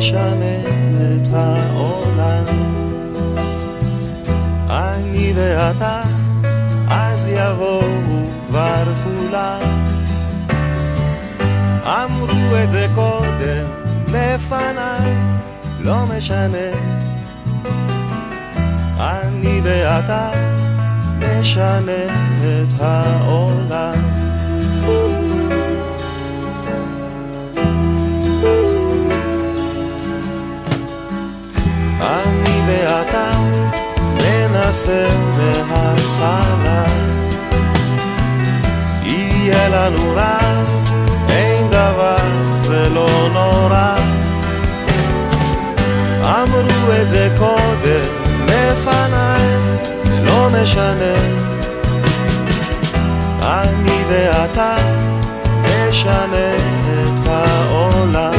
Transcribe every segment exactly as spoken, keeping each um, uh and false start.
נשנה את העולם. אני ואתה, אז יבואו כבר כולם. אמרו את זה קודם לפניי, לא משנה. אני ואתה נשנה את העולם. אני ואתה ננסה מההתחלה, יהיה לנו רע, אין דבר, זה לא נורא. אמרו את זה קודם לפניי, זה לא משנה. אני ואתה נשנה את העולם.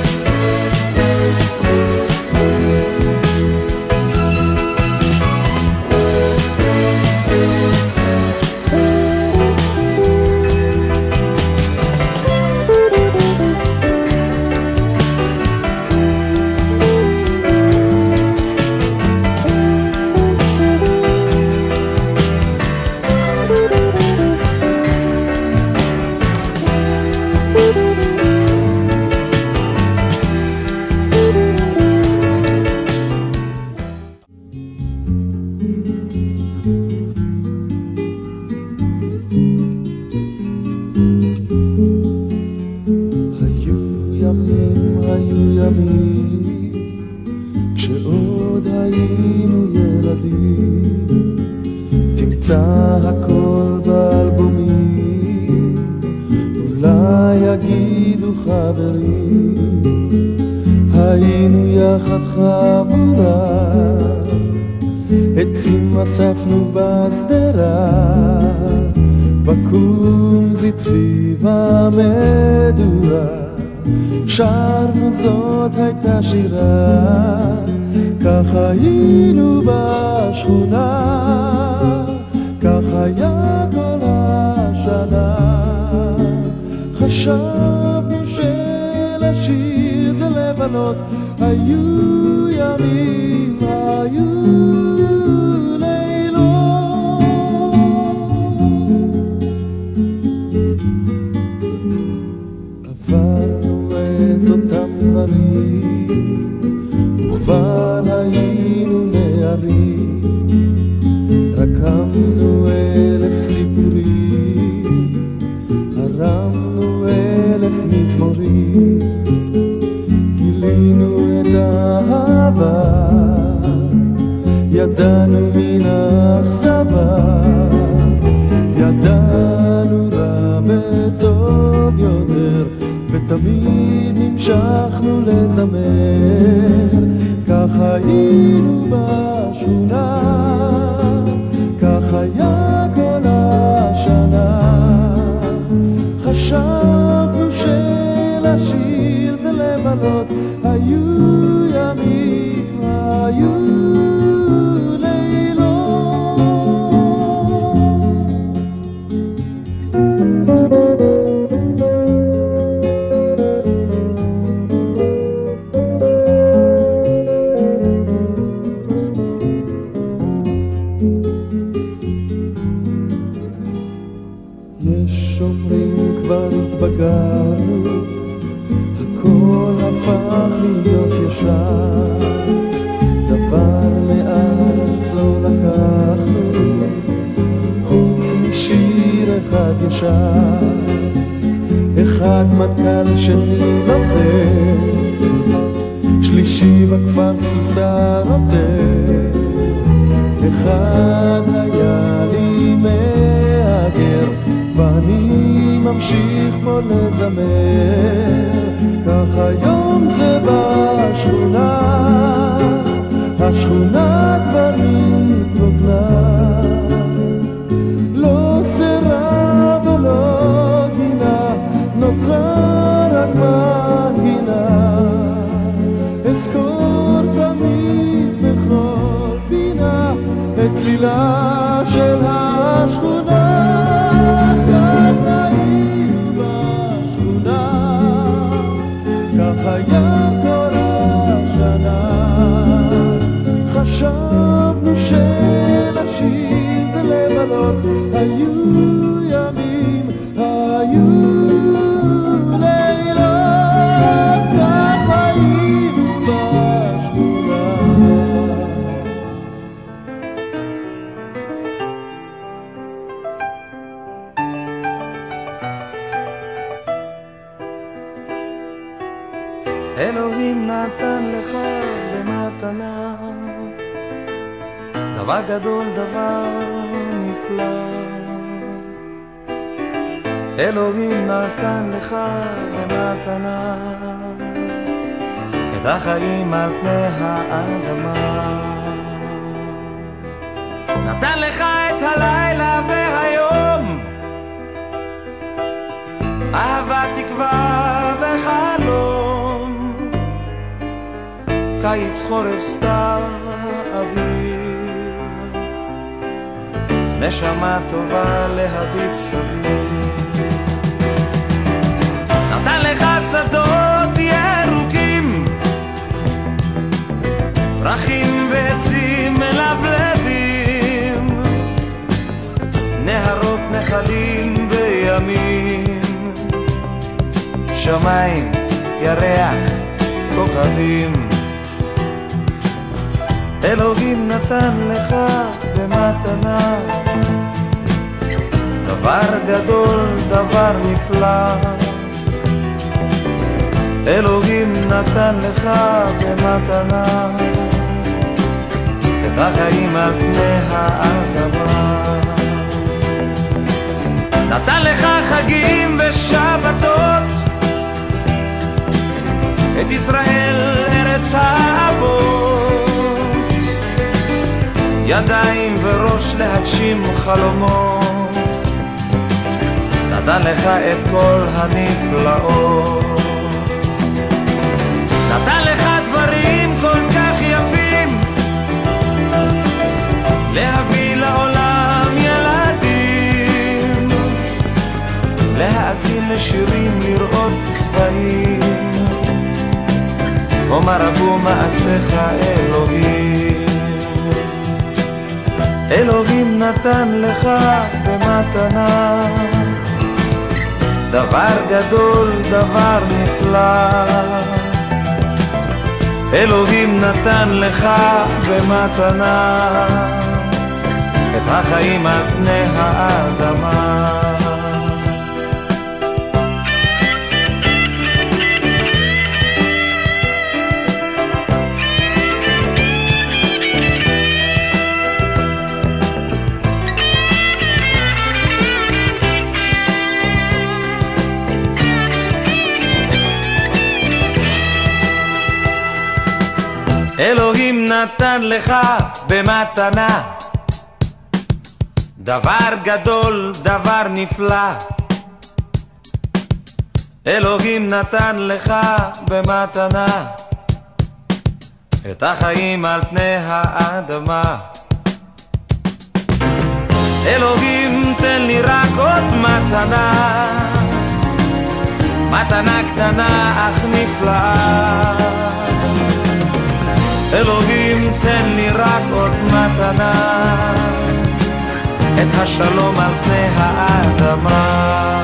כשעוד היינו ילדים, תמצא הכל באלבומים, אולי יגידו חברים, היינו יחד חבורה, עצים אספנו בסדרה, בקומזית סביב המדורה, שרנו זאת הייתה שירה, כך היינו בשכונה, כך היה כל השנה. חשבנו שלשיר זה לבלות, היו ימים, היו לילות. עברנו את אותם דברים, וכבר היינו נערים, רקמנו אלף סיפורים, הרמנו אלף מזמורים, גילינו את האהבה, ידענו מן האכזבה, ידענו רע וטוב יותר, ותמיד המשכנו לזמר. כך היינו בשכונה, כך היה כל השנה. חשבנו שלשיר זה לבלות, היו ימים, היו לילות. יש אומרים כבר התבגרנו, הכל הפך להיות ישר, דבר לארץ לא לקחנו, חוץ משיר אחד ישר, אחד מנכ"ל שני לוחם, שלישי בכפר סוסה נותן, אחד היה לי מהגר, ואני ממשיך פה לזמר. כך היום זה בשכונה, השכונה כבר התרוקנה, לא סדרה ולא גינה, נותרה רק מנגינה, אזכור תמיד בכל פינה את צלילה של השכונה. כך היינו בשכונה, כך היה כל אלוהים נתן לך במתנה דבר גדול, דבר נפלא. אלוהים נתן לך במתנה את החיים על פני האדמה. נתן לך את הלילה והיום, אהבה, תקווה וחלום, קיץ, חורף, סתיו, אביב, נשמה טובה להביט סביב. נתן לך שדות ירוקים, פרחים ועצים מלבלבים, נהרות, נחלים וימים, שמיים, ירח, כוכבים. אלוהים נתן לך במתנה דבר גדול, דבר נפלא. אלוהים נתן לך במתנה את החיים על פני האדמה. נתן לך חגים ושבתות, את ישראל ארץ האבות, ידיים וראש להגשים חלומות. נתן לך את כל הנפלאות, נתן לך דברים כל כך יפים, להביא לעולם ילדים, להאזין לשירים, לראות צבעים. אומר רבו מעשיך אלוהים. אלוהים נתן לך במתנה דבר גדול, דבר נפלא. אלוהים נתן לך במתנה את החיים על פני האדמה. אלוהים נתן לך במתנה דבר גדול, דבר נפלא. אלוהים נתן לך במתנה את החיים על פני האדמה. אלוהים תן לי רק עוד מתנה, מתנה קטנה אך נפלאה. אלוהים תן לי רק עוד מתנה, את השלום על פני האדמה.